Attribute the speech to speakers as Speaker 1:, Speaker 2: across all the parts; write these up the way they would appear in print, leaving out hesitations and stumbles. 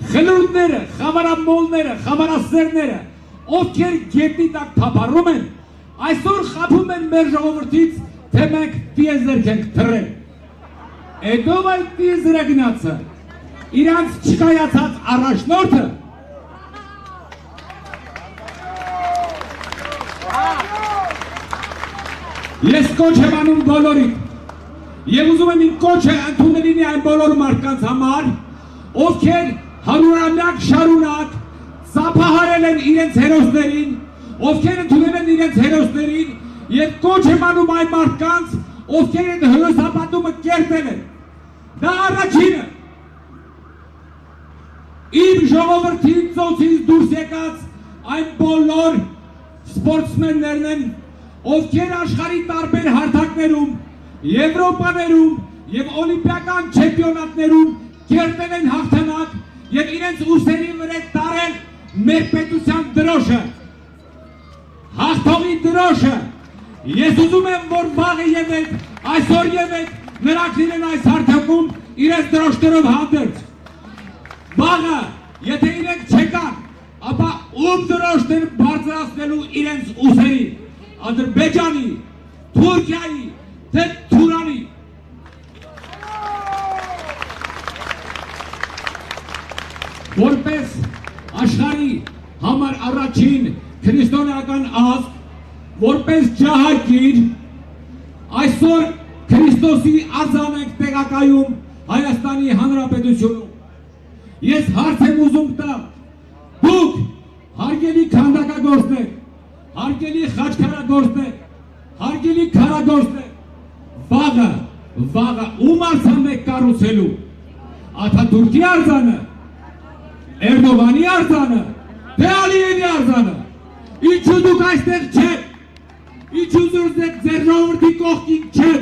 Speaker 1: խլուրդները, խավարամոլները, խավարասերները, ովքեր գետնի տակ թափառում են, այսօր խաբում են մեր ժողովրդից, թե մենք տիեզերք ենք թռել։ Էդով այդ տիեզերագնացը, իրանց չկայացած առաջնորդը, ես կոչ եմ անում բոլորիդ, և ուզում եմ իմ կոչը ընդունելինի այն բոլոր մարդկանց համար, ովքեր հարյուրամյակ շարունակ ծափահարել են իրենց հերոսներին, ովքեր ընդունել են իրենց հերոսներին և կոչ եմ անում այն մարդկանց, ովքեր այդ հերոսապատումը կերտել են։ Դա առաջինը, իմ ժողովրդի ծոցից դուրս եկած այն բոլոր սպորտսմեններն են, ովքեր աշխարհի տարբեր հարթակներում, Եվրոպաներում և օլիմպիական չեմպիոնատներում կերտել են հաղթանակ և իրենց ուսերի վրա տարել մեր պետության դրոշը, հաղթողի դրոշը։ Ես ուզում եմ, որ վաղը ևեթ, այսօր ևեթ նրանք լինեն այս հարթակում իրենց դրոշներով հանդերձ։ Վաղը, եթե իրենք չեկան, ապա ում դրոշներ բարձրացնելու իրենց ուսերի, Ադրբեջանի, Թուրքիայի, թե Թուրանի։ Որպես աշխարհի համար առաջին քրիստոնեական ազգ, որպես ջահագիր, այսօր Քրիստոսի արձան ենք տեղակայում Հայաստանի Հանրապետությունում։ Ես հարց եմ ուզում տալ, դուք հարգելի քանդակագործներ, հարգելի խաչքարագործներ, հարգելի քարագործներ, վաղը ում արձանն եք կառուցելու, Աթաթուրքի արձանը, Էրդողանի արձանը, թե Ալիևի արձանը, ինչու դուք այստեղ չեք, ինչու ձեր ժողովրդի կողքին չեք։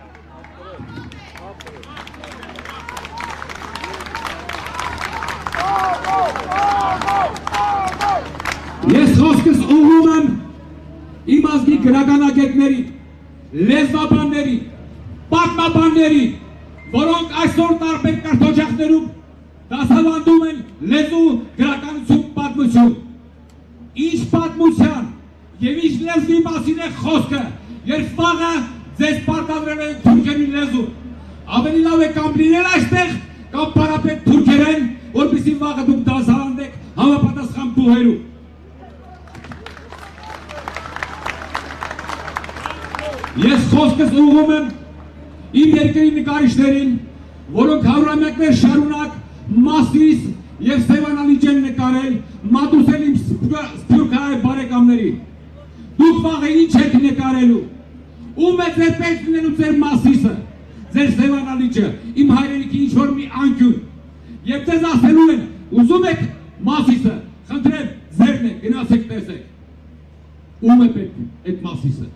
Speaker 1: Ես խոսքս ուղղում եմ իմ ազգի գրականագետների, լեզվաբանների, պատմաբանների, որոնք այսօր տարբեր կրթօջախներում դասավանդում են լեզու, գրականություն, պատմություն։ Ինչ պատմության և ինչ լեզվի մասին է խոսքը, երբ վաղը ձեզ պարտադրել են թուրքերի լեզու։ Ավելի լավ է կամ լինել այստեղ, կամ պարապետ թուրքերեն, որպեսզի վաղը դուք դասավանդեք համապատասխան բուհերում։ Ես խոսքս ուղղում եմ իմ երկրի նկարիչներին, որոնք հարյուրամյակներ շարունակ Մասիս և Սևանալիջ են նկարել, մատուցել իմ սփյուռքահայ բարեկամներին։ Դուք վաղը ինչ եք նկարելու, ում է ձեր պետք լինելու ձեր Մասիսը, ձեր Սևանալիջը, իմ հայրենիքի ինչ-որ մի անկյուն, և ձեզ ասելու են, ուզում եք Մասիսը, խնդրեմ ձերն է, գնացեք տեսեք, ում է պետք այդ Մասիսը։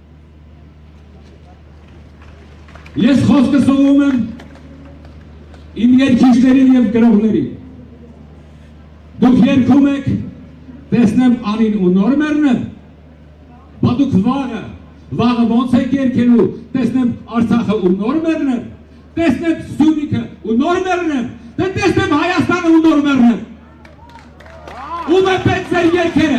Speaker 1: Ես խոսքս ուղղում եմ իմ երգիչներին և գրողներին։ Դուք երգում եք, տեսնեմ անին ու նոր մեռնեմ, բա դուք վաղը ոնց եք երգելու, տեսնեմ Արցախը ու նոր մեռնեմ, տեսնեմ Սյունիքը ու նոր մեռնեմ, թե տեսնեմ Հայաստանը ու նոր մեռնեմ։ Ում է պետք ձեր երգերը։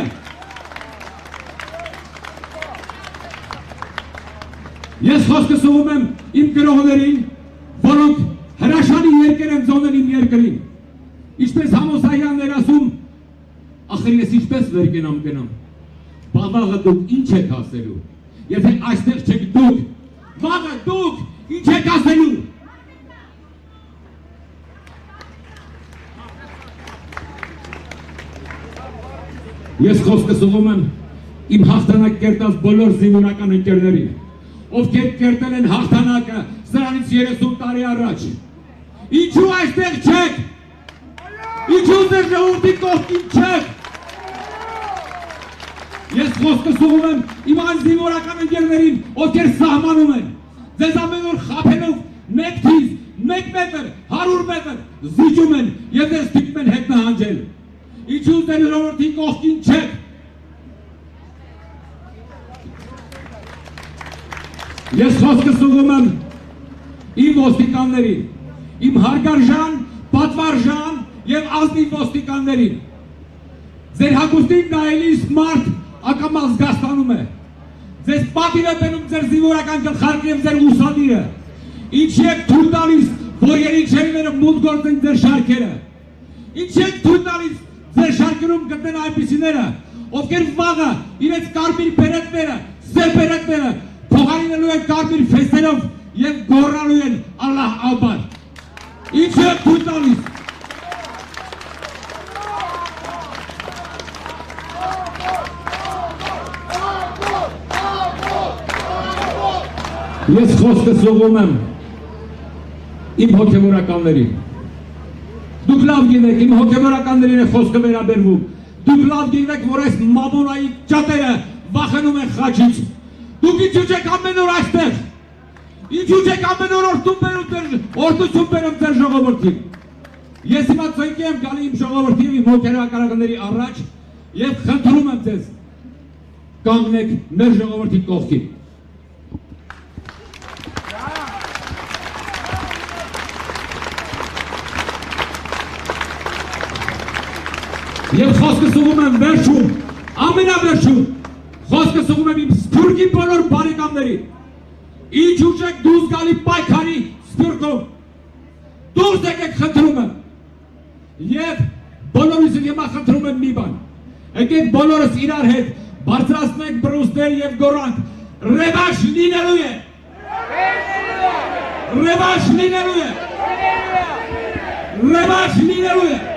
Speaker 1: Ես խոսքս ուղղում եմ իմ գրողներին, որոնք հրաշալի երկեր են ձոնել իմ երկրին։ Ինչպես Համոսայյանն էր ասում, ախր ես ինչպես վեր գնամ, բա վաղը դուք ինչ եք ասելու, եթե այստեղ չեք դուք, վաղը դուք ինչ եք ասելու։ Ես խոսքս ուղղում եմ իմ հաղթանակ կերտած բոլոր զինվորական ընկերներին, ովքեր կերտել են հաղթանակը սրանից 30 տարի առաջ։ Ինչու այստեղ չեք, ինչու ձեր ժողովրդի կողքին չեք։ Ես խոսքս ուղղում եմ իմ այն զինվորական ընկերներին, ովքեր սահմանում են, ձեզ ամեն օր խաբելով 1 թիվ, 1 մետր, 100 մետր զիջում են և ձեզ ստիպում են հետ նահանջել։ Ինչու ձեր ժողովրդի կողքին չեք։ Ես խոսքս ուղղում եմ իմ ոստիկաններին, իմ հարգարժան, պատվարժան եւ ազնիվ ոստիկաններին։ Ձեր հագուստին նայելիս մարդ ակամա զգաստանում է։ Ձեզ պատիվ է բերում ձեր զինվորական գլխարկը եւ ձեր ուսադիրը։ Ինչ եք թույլ տալիս, որ երիչերիները մուտք գործեն ձեր շարքերը։ Ինչ եք թույլ տալիս ձեր շարքերում գտնեն այնպիսիները, ովքեր վաղը իրենց կարմիր բերետները, սև բերետները փոխարինելու են կարմիր ֆեստերով եւ գոռալու են Ալլահ Ակբար։ Ինչ եք թույլ տալիս։ Ես խոսքս ուղղում եմ իմ հոգևորականներին։ Դուք լավ գիտեք, իմ հոգևորականներին է խոսքը վերաբերվում։ Դուք լավ գիտեք, որ այս մամոնայի ճատերը վախենում են խաչից։ Դուք ինչու չեք ամեն օր այստեղ։ Ինչու չեք ամեն օր օրդություն բերում ձեր ժողովրդին։ Ես հիմա ցույց եմ գալի իմ ժողովրդի եւ իմ հոգևորականների առաջ եւ խնդրում եմ ձեզ կանգնեք մեր ժողովրդի կողքին։ Եվ խոսքս ուղղում եմ վերջում, ամենավերջում, խոսքս ուղղում եմ իմ Սփյուռքի բոլոր բարեկամներին, ինչու չեք դուրս գալի պայքարի Սփյուռքում, դուրս եկեք խնդրում եմ, և բոլորիս հիմա խնդրում եմ մի բան, եկեք բոլորս իրար հետ բարձրացնենք բռունցքներ և գոռանք, ռևանշ լինելու է, ռևանշ լինելու է, ռևանշ լինելու է։